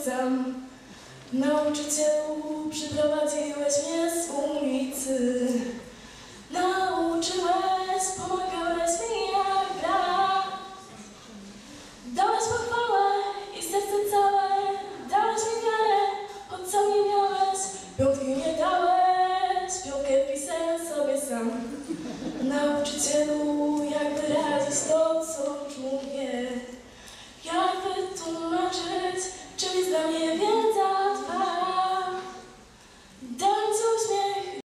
sam. Nauczycielu, przyprowadziłeś mnie z ulicy. Nauczyłeś, pomagałeś mi jak brat. Dałeś pochwałę i serce całe, dałeś mi wiarę, choć co nie miałeś. Piątki nie dałeś, piątkę wpisałem sobie sam. Nauczycielu, jak wyrazić to